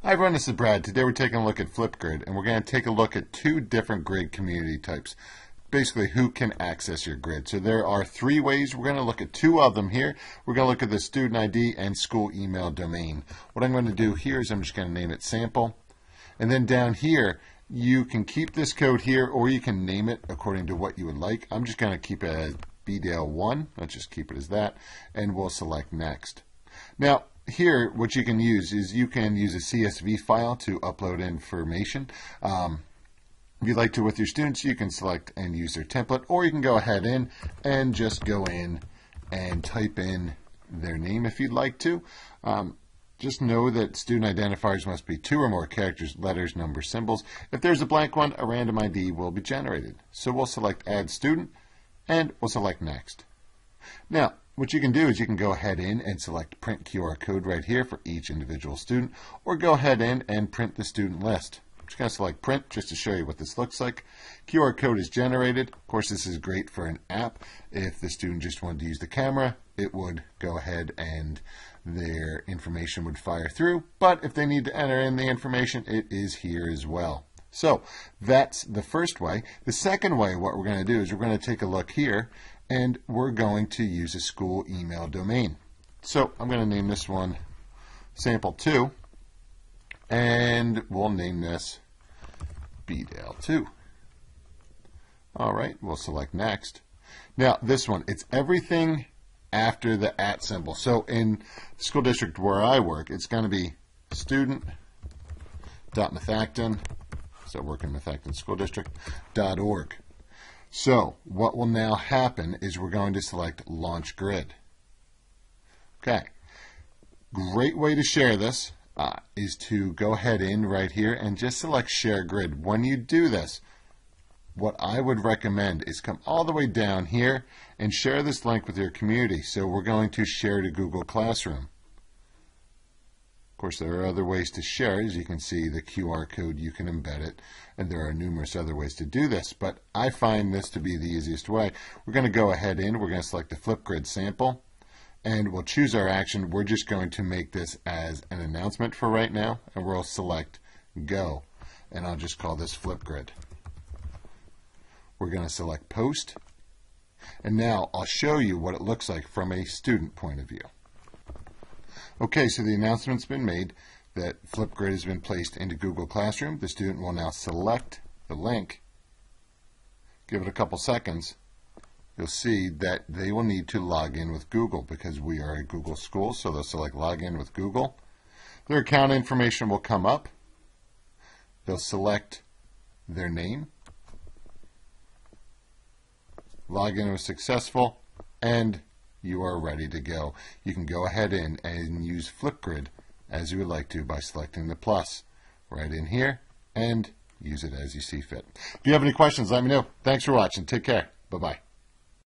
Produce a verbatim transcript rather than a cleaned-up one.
Hi everyone, this is Brad. Today we're taking a look at Flipgrid, and we're going to take a look at two different grid community types. Basically, who can access your grid. So there are three ways. We're going to look at two of them here. We're going to look at the student I D and school email domain. What I'm going to do here is I'm just going to name it sample. And then down here, you can keep this code here, or you can name it according to what you would like. I'm just going to keep it as B D L one. Let's just keep it as that, and we'll select next. Now, here, what you can use is you can use a C S V file to upload information. Um, if you'd like to with your students, you can select and use their template, or you can go ahead in and just go in and type in their name if you'd like to. Um, just know that student identifiers must be two or more characters, letters, numbers, symbols. If there's a blank one, a random I D will be generated. So we'll select Add Student, and we'll select Next. Now, what you can do is you can go ahead in and select Print Q R Code right here for each individual student, or go ahead in and print the student list. I'm just going to select Print just to show you what this looks like. Q R code is generated. Of course, this is great for an app. If the student just wanted to use the camera, it would go ahead and their information would fire through. But if they need to enter in the information, it is here as well. So that's the first way. The second way, what we're going to do is we're going to take a look here, and we're going to use a school email domain. So I'm going to name this one sample two, and we'll name this B D L two. All right, we'll select next. Now this one, it's everything after the at symbol. So in the school district where I work, it's going to be student.methacton, so work in Methacton School District, .org. So what will now happen is we're going to select Launch Grid. Okay, great way to share this uh, is to go ahead in right here and just select Share Grid. When you do this, what I would recommend is come all the way down here and share this link with your community. So we're going to share to Google Classroom. Of course, there are other ways to share. As you can see, the Q R code, you can embed it, and there are numerous other ways to do this, but I find this to be the easiest way. We're going to go ahead in, we're going to select the Flipgrid sample, and we'll choose our action. We're just going to make this as an announcement for right now, and we'll select Go, and I'll just call this Flipgrid. We're going to select Post, and now I'll show you what it looks like from a student point of view. Okay, so the announcement's been made that Flipgrid has been placed into Google Classroom. The student will now select the link. Give it a couple seconds. You'll see that they will need to log in with Google because we are a Google school, so they'll select Log in with Google. Their account information will come up. They'll select their name. Login was successful, and you are ready to go. You can go ahead in and use Flipgrid as you would like to by selecting the plus right in here and use it as you see fit. If you have any questions, let me know. Thanks for watching. Take care. Bye-bye.